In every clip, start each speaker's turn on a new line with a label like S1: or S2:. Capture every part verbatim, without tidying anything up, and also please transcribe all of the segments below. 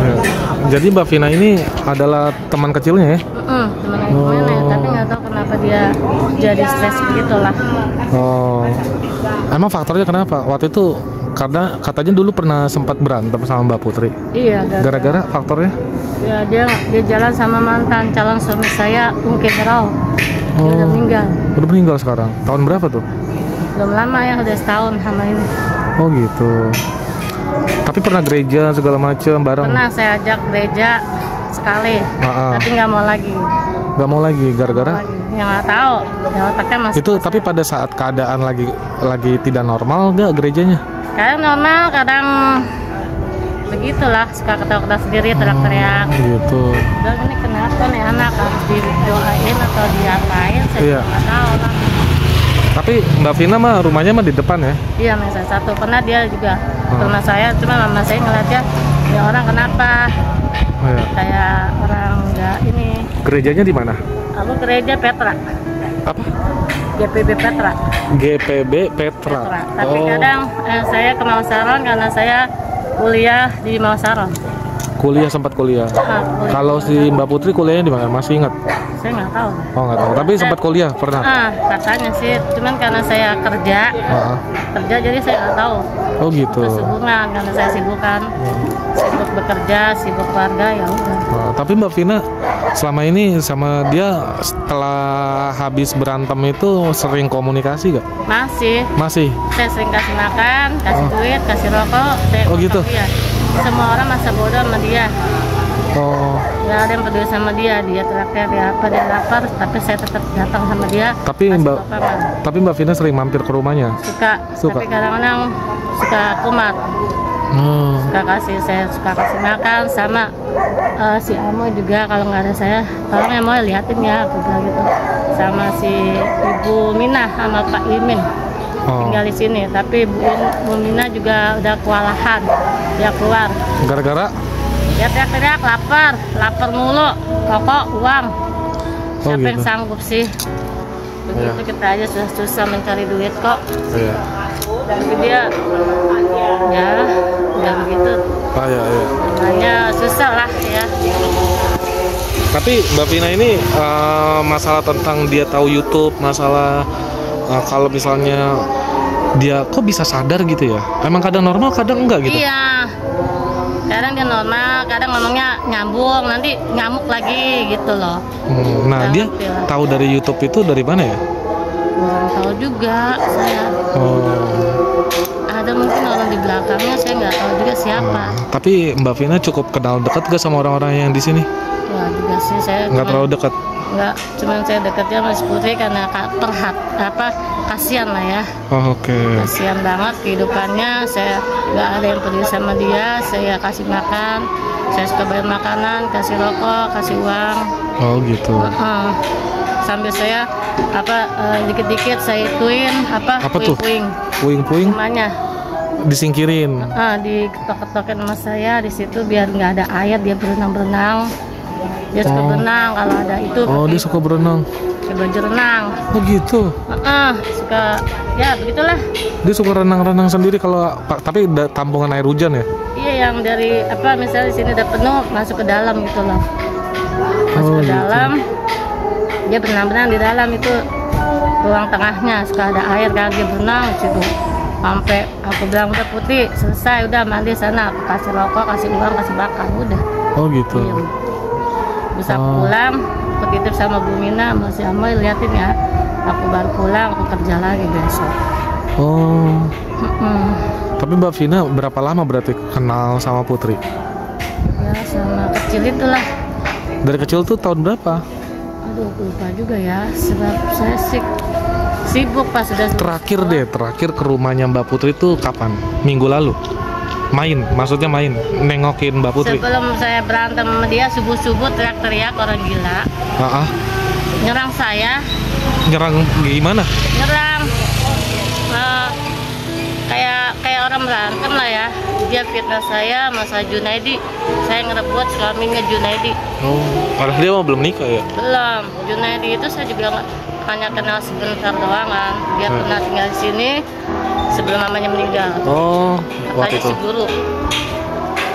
S1: Ya. Jadi Mbak Vina ini adalah teman kecilnya ya?
S2: Mm, teman kecilnya, oh. Tapi nggak tahu kenapa dia jadi stres begitulah.
S1: Oh, emang faktornya kenapa? Waktu itu karena katanya dulu pernah sempat berantem sama Mbak Putri.
S2: Iya.
S1: Gara-gara faktornya?
S2: Ya dia dia jalan sama mantan calon suami saya, Ungke Berau. Dia
S1: oh.
S2: udah meninggal.
S1: Udah meninggal sekarang. Tahun berapa tuh?
S2: Belum lama ya, udah setahun sama ini.
S1: Oh gitu. Tapi pernah gereja segala macam bareng?
S2: Pernah saya ajak gereja sekali, ah, ah. tapi nggak mau lagi.
S1: Nggak mau lagi, gara-gara?
S2: Ya nggak tahu. Ya, otaknya masih.
S1: Itu tapi pada saat keadaan lagi lagi tidak normal nggak gerejanya?
S2: Kadang normal, kadang begitulah, suka ketawa-ketawa sendiri, teriak-teriak.
S1: Oh, gitu.
S2: Dan ini kenapa nih anak, harus didoain atau diapain? Saya
S1: iya.
S2: nggak tahu lah.
S1: Tapi Mbak Vina mah rumahnya mah di depan ya?
S2: Iya, masa satu. Pernah dia juga hmm. rumah saya, cuma mama saya ngeliatnya, ya orang kenapa? Oh, iya. Kayak orang nggak ini.
S1: Gerejanya di mana?
S2: Aku gereja Petra.
S1: Apa?
S2: G P B Petra.
S1: G P B Petra.
S2: Petra. Tapi
S1: oh.
S2: kadang eh, saya ke Mausaron karena saya kuliah di Mausaron.
S1: Kuliah sempat kuliah. Ah, kuliah. Kalau si Mbak Putri kuliahnya di mana? Masih ingat?
S2: Saya nggak tahu.
S1: Oh nggak tahu. Tapi sempat kuliah pernah?
S2: Ah, katanya sih. Cuman karena saya kerja, ah. kerja jadi saya nggak tahu.
S1: Oh gitu.
S2: Kesibukan karena saya sibuk kan, hmm. sibuk bekerja, sibuk keluarga ya udah.
S1: Oh, tapi Mbak Vina selama ini sama dia setelah habis berantem itu sering komunikasi gak?
S2: Masih.
S1: Masih.
S2: Saya sering kasih makan, kasih oh. duit, kasih rokok. Saya
S1: oh gitu.
S2: Dia. Semua orang masa bodoh sama dia.
S1: Oh.
S2: Gak ada yang peduli sama dia, dia terakhir dia apa dia lapar, tapi saya tetap datang sama dia.
S1: Tapi Mbak, tapi Mbak Vina sering mampir ke rumahnya.
S2: Suka. Suka. Tapi kadang-kadang suka kumat. Hmm. Suka kasih saya suka kasih makan sama uh, si Amo juga kalau nggak ada saya, tolong ya mau liatin ya, aku bilang gitu. Sama si Ibu Mina sama Pak Imin. Oh. Tinggal di sini, tapi Bu, Bu Mina juga udah kewalahan, dia keluar.
S1: Gara-gara?
S2: Ya teriak-teriak lapar, lapar mulu, rokok, uang. Siapa oh, gitu. Yang sanggup sih? Begitu ya. Kita aja susah-susah mencari duit kok. Ya. Tapi dia, ya, udah begitu.
S1: Ah, ya, ya.
S2: Hanya susah lah ya.
S1: Tapi Mbak Vina ini uh, masalah tentang dia tahu YouTube, masalah uh, kalau misalnya dia kok bisa sadar gitu ya? Emang kadang normal, kadang enggak gitu?
S2: Iya. Kadang dia normal, kadang ngomongnya nyambung, nanti nyamuk lagi gitu loh.
S1: Hmm, nah, dia ya. Tahu dari YouTube itu dari mana ya?
S2: Belum tahu juga saya.
S1: Oh.
S2: Ada mungkin orang di belakangnya, saya nggak tahu juga siapa.
S1: Hmm, tapi Mbak Vina cukup kenal dekat gak sama orang-orang yang di sini?
S2: Wah, juga sih saya.
S1: Nggak terlalu dekat.
S2: Nggak, cuman saya dekatnya sama Putri karena perhat apa kasihan lah ya.
S1: Oh, oke. Okay.
S2: Kasihan banget kehidupannya, saya nggak ada yang peduli sama dia, saya kasih makan, saya suka bayar makanan, kasih rokok, kasih uang.
S1: Oh gitu.
S2: Uh, sambil saya apa uh, dikit-dikit saya ituin apa,
S1: apa puing-puing. Puing-puing?
S2: Namanya.
S1: Disingkirin.
S2: Uh, diketok-ketokin sama saya di situ biar nggak ada air, dia berenang-berenang. Dia suka oh. berenang kalau ada itu.
S1: Oh, dia suka berenang.
S2: Pakai baju renang.
S1: Oh gitu.
S2: Uh, uh, suka ya begitulah.
S1: Dia suka renang-renang sendiri kalau tapi tampungan air hujan ya?
S2: Iya, yang dari apa misalnya di sini udah penuh masuk ke dalam gitu loh. Masuk oh, ke gitu. dalam. Dia berenang-berenang di dalam itu ruang tengahnya suka ada air kan, dia berenang di situ. Sampai aku bilang udah Putih selesai udah mandi sana, aku kasih rokok, kasih uang, kasih makan udah.
S1: Oh gitu.
S2: Iya. Bisa
S1: oh.
S2: pulang, aku titip sama Bu Mina, masih Amoy liatin ya. Aku baru pulang, aku kerja lagi besok.
S1: Oh.
S2: Mm-mm.
S1: Tapi Mbak Vina berapa lama berarti kenal sama Putri?
S2: Ya sama kecil itulah.
S1: Dari kecil tuh tahun berapa?
S2: Aduh lupa juga ya, sebab saya sih sibuk pas sudah.
S1: Terakhir deh, terakhir ke rumahnya Mbak Putri tuh kapan? Minggu lalu? Main, maksudnya main, nengokin Mbak Putri.
S2: Sebelum saya berantem sama dia, subuh-subuh teriak-teriak orang gila.
S1: Uh-uh.
S2: Nyerang saya.
S1: Nyerang gimana?
S2: Nyerang. Uh, kayak kayak orang berantem lah ya. Dia fitnah saya, masa Junaidi. Saya ngerebut suaminya Junaidi.
S1: Oh, padahal dia mah belum nikah ya?
S2: Belum. Junaidi itu saya juga nggak hanya kenal sebentar doang kan. Dia hmm. pernah tinggal di sini sebelum mamanya meninggal.
S1: Oh, waktu itu.
S2: Si guru.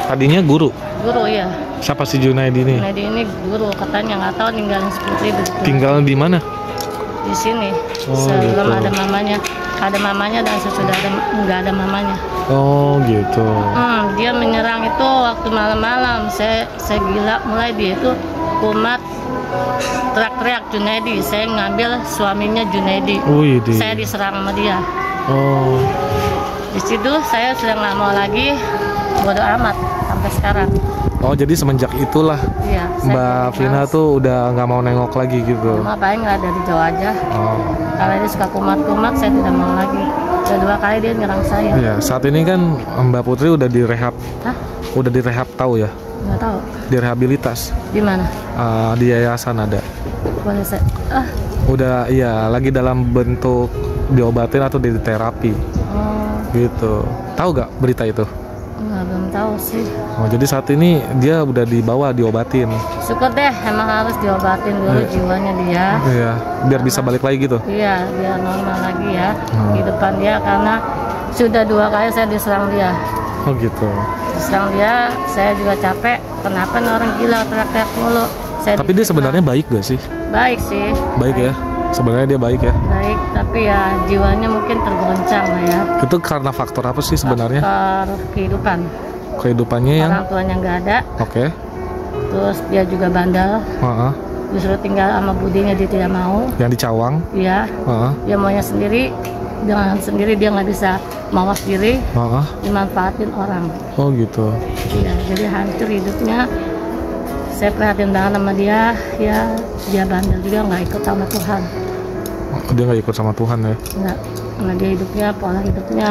S1: Tadinya guru.
S2: Guru ya.
S1: Siapa si Junaidi ini?
S2: Junaidi ini guru, katanya nggak tahu ninggalin si Putri begitu.
S1: Tinggal di mana?
S2: Di sini.
S1: Oh,
S2: Sebelum
S1: gitu.
S2: ada mamanya, ada mamanya dan sesudah ada nggak ada mamanya.
S1: Oh gitu.
S2: Hmm, dia menyerang itu waktu malam-malam. Saya saya gila, mulai dia itu kumat teriak-teriak Junaidi. Saya ngambil suaminya Junaidi.
S1: Wih, di.
S2: Saya diserang sama dia.
S1: Oh.
S2: Di situ saya sudah nggak mau lagi, bodo amat sampai sekarang.
S1: Oh, jadi semenjak itulah
S2: Iya. saya
S1: Mbak
S2: jadi
S1: Vina
S2: males.
S1: tuh udah nggak mau nengok lagi gitu.
S2: Cuma paling nggak dari jauh aja.
S1: Oh.
S2: Kalau dia suka kumat-kumat, saya tidak mau lagi. Udah dua kali dia nyerang saya.
S1: Iya, saat ini kan Mbak Putri udah direhab.
S2: Hah?
S1: Udah direhab, tahu ya?
S2: Nggak tahu.
S1: Direhabilitas.
S2: Di mana?
S1: Uh, di yayasan ada.
S2: Boleh saya? Ah,
S1: Udah, iya, lagi dalam bentuk diobatin atau di terapi
S2: oh,
S1: gitu. Tahu gak berita itu?
S2: nggak belum tahu sih.
S1: Oh, jadi saat ini dia udah dibawa diobatin.
S2: Syukur deh, emang harus diobatin dulu
S1: Iya.
S2: jiwanya dia.
S1: Iya, biar bisa balik lagi gitu.
S2: Iya, biar normal lagi ya
S1: Hmm.
S2: kehidupan dia, karena sudah dua kali saya diserang dia.
S1: Oh gitu.
S2: Diserang dia, saya juga capek. Kenapa nih orang gila teriak-teriak mulu? Saya
S1: Tapi dia
S2: difitnah.
S1: sebenarnya baik gak sih?
S2: baik sih.
S1: Baik ya. Sebenarnya dia baik ya.
S2: Baik, tapi ya jiwanya mungkin tergoncang lah ya.
S1: Itu karena faktor apa sih sebenarnya?
S2: Faktor kehidupan.
S1: Kehidupannya yang
S2: Orang tuanya nggak ada,
S1: oke.
S2: terus dia juga bandel.
S1: Heeh.
S2: Justru tinggal sama budinya dia tidak mau.
S1: Yang di Cawang.
S2: Iya,
S1: Heeh.
S2: dia maunya sendiri. Dengan sendiri dia nggak bisa mawas diri,
S1: Heeh.
S2: dimanfaatin orang.
S1: Oh gitu.
S2: Iya, jadi hancur hidupnya. Saya prihatin banget sama dia. Ya, dia bandel juga, nggak ikut sama Tuhan.
S1: Oh, dia nggak ikut sama Tuhan ya.
S2: Nggak, karena dia hidupnya, pola hidupnya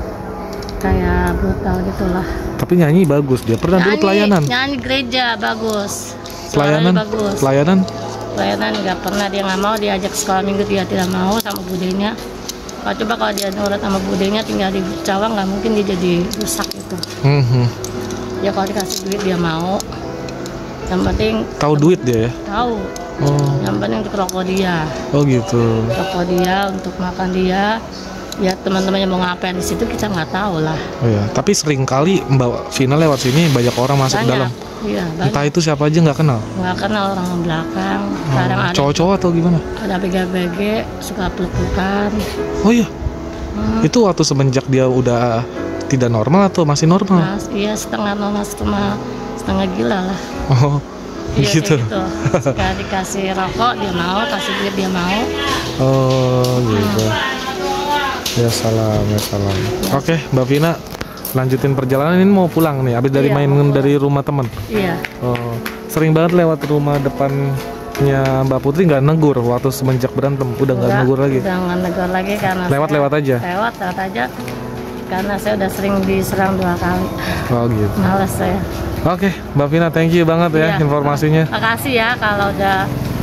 S2: kayak brutal gitulah.
S1: Tapi nyanyi bagus dia. Pernah dulu pelayanan.
S2: Nyanyi gereja bagus. Suaranya
S1: Pelayanan.
S2: bagus.
S1: Pelayanan.
S2: Pelayanan nggak pernah, dia nggak mau, diajak sekolah minggu dia tidak mau sama budenya. Kalau coba kalau dia nurut sama budenya tinggal di Cawang, nggak mungkin dia jadi rusak gitu.
S1: Mhm.
S2: Ya kalau dikasih duit dia mau. Yang penting
S1: Tahu duit dia ya.
S2: tahu.
S1: Oh.
S2: Yang penting untuk rokok dia,
S1: Oh gitu.
S2: rokok dia, untuk makan dia. Ya teman-temannya mau ngapain di situ kita nggak tahu lah.
S1: Oh ya. Tapi sering kali Mbak Vina lewat sini banyak orang masuk ke dalam.
S2: Iya,
S1: Entah
S2: banyak.
S1: itu siapa aja nggak kenal.
S2: Nggak kenal orang belakang. Kadang ada
S1: Cowok-cowok atau gimana?
S2: ada B G B G suka peluk-pelukan.
S1: Oh iya.
S2: Hmm.
S1: Itu waktu semenjak dia udah tidak normal atau masih normal?
S2: Mas, iya setengah normal, setengah setengah gila lah.
S1: Oh.
S2: Iya,
S1: Gitu.
S2: kayak gitu. Suka dikasih rokok dia mau, kasih duit dia mau.
S1: Oh gitu. Ya salam, ya salam. Oke, Mbak Vina, lanjutin perjalanan ini mau pulang nih. Habis dari
S2: Iya,
S1: main
S2: mau pulang.
S1: dari rumah temen.
S2: Iya.
S1: Oh, sering banget lewat rumah depannya Mbak Putri nggak negur waktu semenjak berantem. Udah nggak
S2: Enggak,
S1: negur lagi.
S2: Udah nggak negur lagi karena
S1: Lewat-lewat
S2: saya-
S1: aja.
S2: Lewat lewat aja. Karena saya udah sering diserang dua kali.
S1: Oh gitu.
S2: Males saya.
S1: Oke, Mbak Vina, thank you banget ya
S2: Iya.
S1: informasinya.
S2: Makasih ya kalau udah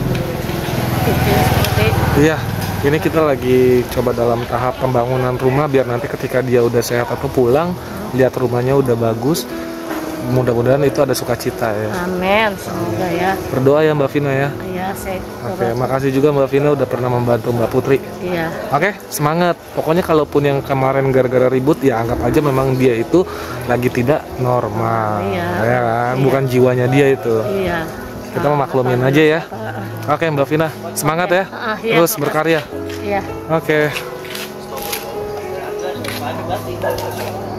S2: itu seperti
S1: Iya, ini kita lagi coba dalam tahap pembangunan rumah biar nanti ketika dia udah sehat atau pulang, lihat rumahnya udah bagus. Mudah-mudahan itu ada sukacita ya.
S2: amin, semoga ya.
S1: Berdoa ya Mbak Vina ya.
S2: Iya, saya
S1: Oke, makasih juga Mbak Vina udah pernah membantu Mbak Putri.
S2: Iya.
S1: Oke, semangat. Pokoknya kalaupun yang kemarin gara-gara ribut ya anggap aja memang dia itu lagi tidak normal.
S2: Iya.
S1: Ya kan?
S2: Iya.
S1: Bukan jiwanya dia itu.
S2: Iya.
S1: Kita memaklumin aja ya. Oke, Mbak Vina, semangat ya.
S2: Ah, iya.
S1: Terus berkarya.
S2: Iya.
S1: Oke.